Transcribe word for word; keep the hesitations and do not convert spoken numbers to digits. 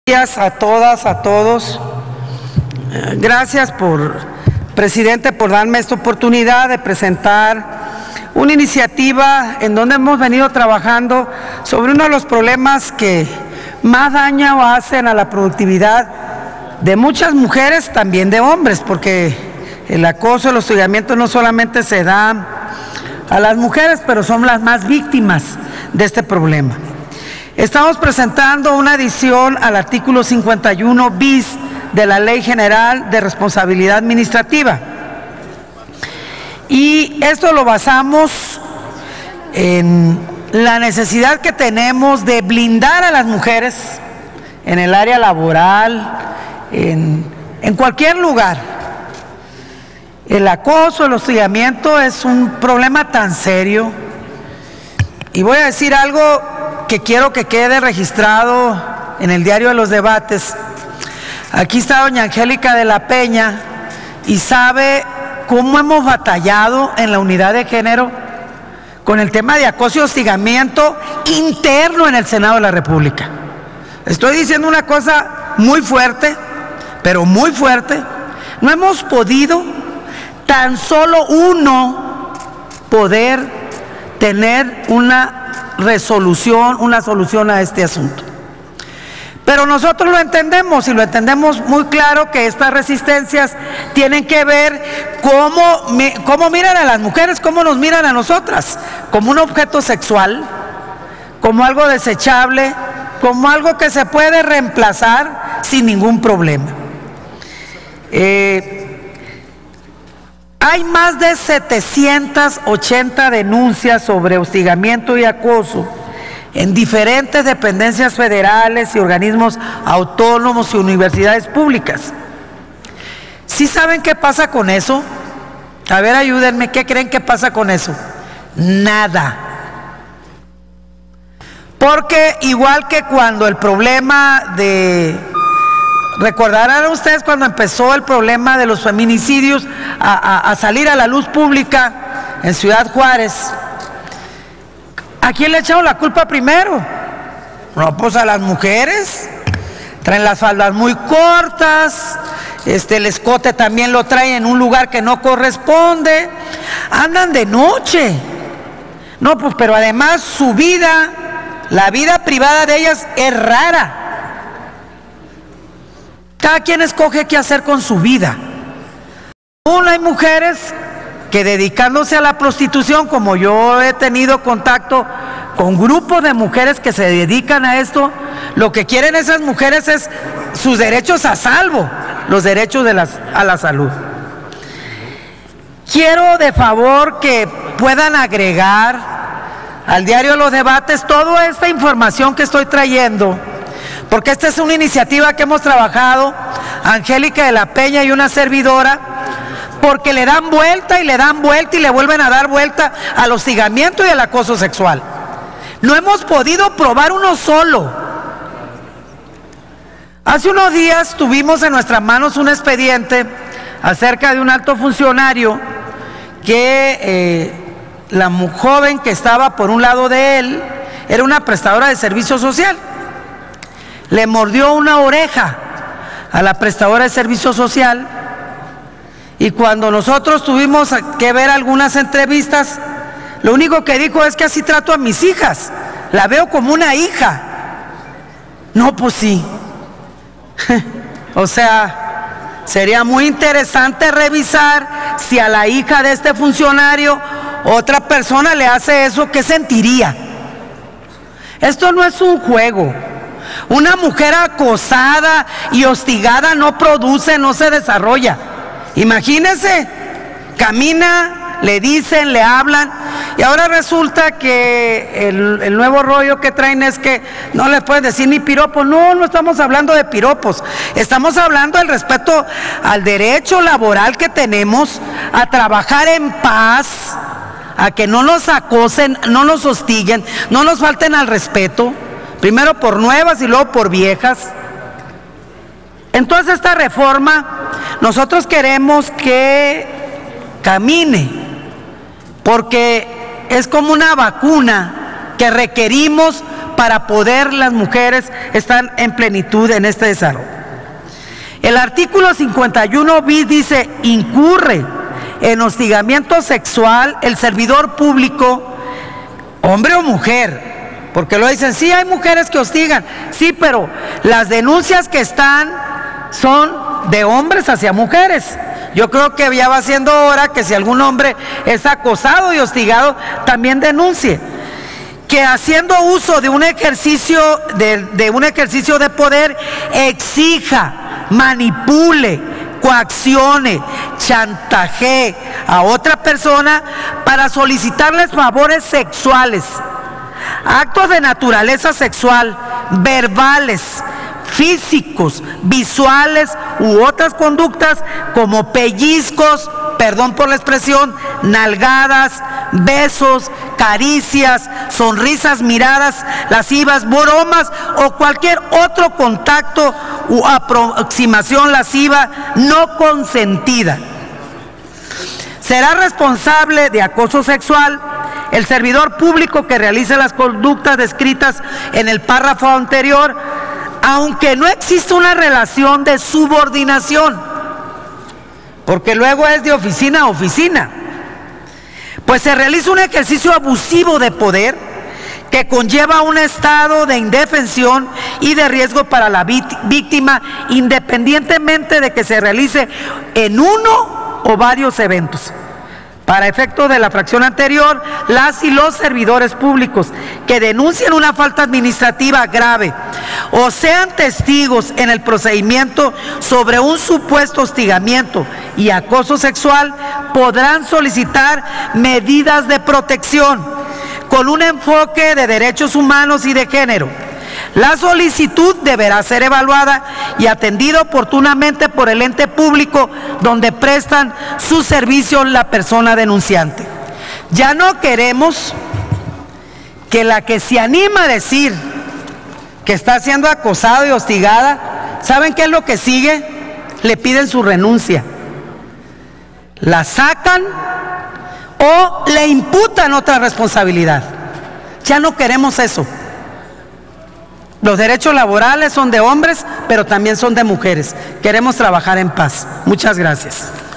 días a todas, a todos. Gracias, por, presidente, por darme esta oportunidad de presentar una iniciativa en donde hemos venido trabajando sobre uno de los problemas que más daño hacen a la productividad de muchas mujeres, también de hombres, porque el acoso, el hostigamiento no solamente se da a las mujeres, pero son las más víctimas de este problema. Estamos presentando una adición al artículo cincuenta y uno bis de la Ley General de Responsabilidad Administrativa. Y esto lo basamos en la necesidad que tenemos de blindar a las mujeres en el área laboral, en, en cualquier lugar. El acoso, el hostigamiento es un problema tan serio. Y voy a decir algo que quiero que quede registrado en el diario de los debates. Aquí está doña Angélica de la Peña y sabe cómo hemos batallado en la unidad de género con el tema de acoso y hostigamiento interno en el Senado de la República. Estoy diciendo una cosa muy fuerte, pero muy fuerte. No hemos podido, tan solo uno, poder tener una resolución, una solución a este asunto. Pero nosotros lo entendemos y lo entendemos muy claro, que estas resistencias tienen que ver cómo, cómo miran a las mujeres, cómo nos miran a nosotras, como un objeto sexual, como algo desechable, como algo que se puede reemplazar sin ningún problema. Eh, Hay más de setecientas ochenta denuncias sobre hostigamiento y acoso en diferentes dependencias federales y organismos autónomos y universidades públicas. ¿Sí saben qué pasa con eso? A ver, ayúdenme, ¿qué creen que pasa con eso? Nada. Porque igual que cuando el problema de... Recordarán ustedes cuando empezó el problema de los feminicidios a, a, a salir a la luz pública en Ciudad Juárez. ¿A quién le echaron la culpa primero? No, pues a las mujeres. Traen las faldas muy cortas, este, el escote también lo traen en un lugar que no corresponde, andan de noche. No, pues pero además su vida, la vida privada de ellas es rara. Cada quien escoge qué hacer con su vida. Aún hay mujeres que, dedicándose a la prostitución, como yo he tenido contacto con grupos de mujeres que se dedican a esto, lo que quieren esas mujeres es sus derechos a salvo, los derechos de las, a la salud. Quiero de favor que puedan agregar al diario de los debates toda esta información que estoy trayendo, porque esta es una iniciativa que hemos trabajado Angélica de la Peña y una servidora, porque le dan vuelta y le dan vuelta y le vuelven a dar vuelta al hostigamiento y al acoso sexual. No hemos podido probar uno solo. Hace unos días tuvimos en nuestras manos un expediente acerca de un alto funcionario que eh, la joven que estaba por un lado de él era una prestadora de servicio social. Le mordió una oreja a la prestadora de servicio social, y cuando nosotros tuvimos que ver algunas entrevistas, lo único que dijo es que así trato a mis hijas, la veo como una hija. No, pues sí. O sea, sería muy interesante revisar si a la hija de este funcionario otra persona le hace eso, ¿qué sentiría? Esto no es un juego. Una mujer acosada y hostigada no produce, no se desarrolla. Imagínense, camina, le dicen, le hablan, y ahora resulta que el, el nuevo rollo que traen es que no le pueden decir ni piropos. No, no estamos hablando de piropos, estamos hablando del respeto al derecho laboral que tenemos a trabajar en paz, a que no nos acosen, no nos hostiguen, no nos falten al respeto. Primero por nuevas y luego por viejas. Entonces esta reforma nosotros queremos que camine, porque es como una vacuna que requerimos para poder las mujeres estar en plenitud en este desarrollo. El artículo cincuenta y uno bis dice: incurre en hostigamiento sexual el servidor público, hombre o mujer, porque lo dicen, sí hay mujeres que hostigan, sí, pero las denuncias que están son de hombres hacia mujeres. Yo creo que ya va siendo hora que si algún hombre es acosado y hostigado, también denuncie. Que haciendo uso de un ejercicio de, de un ejercicio de poder, exija, manipule, coaccione, chantajee a otra persona para solicitarles favores sexuales, actos de naturaleza sexual, verbales, físicos, visuales u otras conductas como pellizcos, perdón por la expresión, nalgadas, besos, caricias, sonrisas, miradas lascivas, bromas o cualquier otro contacto u aproximación lasciva no consentida. Será responsable de acoso sexual el servidor público que realice las conductas descritas en el párrafo anterior, aunque no exista una relación de subordinación, porque luego es de oficina a oficina, pues se realiza un ejercicio abusivo de poder que conlleva un estado de indefensión y de riesgo para la víctima, independientemente de que se realice en uno o varios eventos. Para efecto de la fracción anterior, las y los servidores públicos que denuncien una falta administrativa grave o sean testigos en el procedimiento sobre un supuesto hostigamiento y acoso sexual podrán solicitar medidas de protección con un enfoque de derechos humanos y de género. La solicitud deberá ser evaluada y atendida oportunamente por el ente público donde prestan su servicio la persona denunciante. Ya no queremos que la que se anima a decir que está siendo acosada y hostigada, ¿saben qué es lo que sigue? Le piden su renuncia, la sacan o le imputan otra responsabilidad. Ya no queremos eso. Los derechos laborales son de hombres, pero también son de mujeres. Queremos trabajar en paz. Muchas gracias.